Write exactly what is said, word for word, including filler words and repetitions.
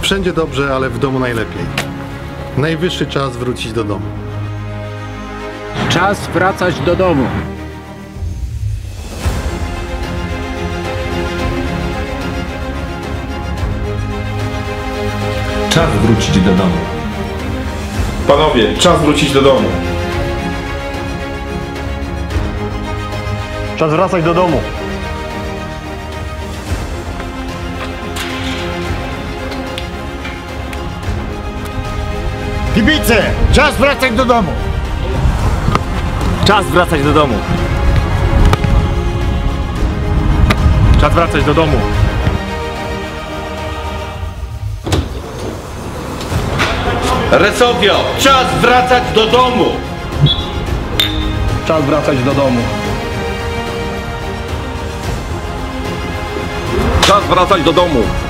Wszędzie dobrze, ale w domu najlepiej. Najwyższy czas wrócić do domu. Czas wracać do domu. Czas wrócić do domu. Panowie, czas wrócić do domu. Czas wracać do domu. Kibice, czas wracać do domu. Czas wracać do domu. Czas wracać do domu. Resowio, czas wracać do domu! Czas wracać do domu. Czas wracać do domu.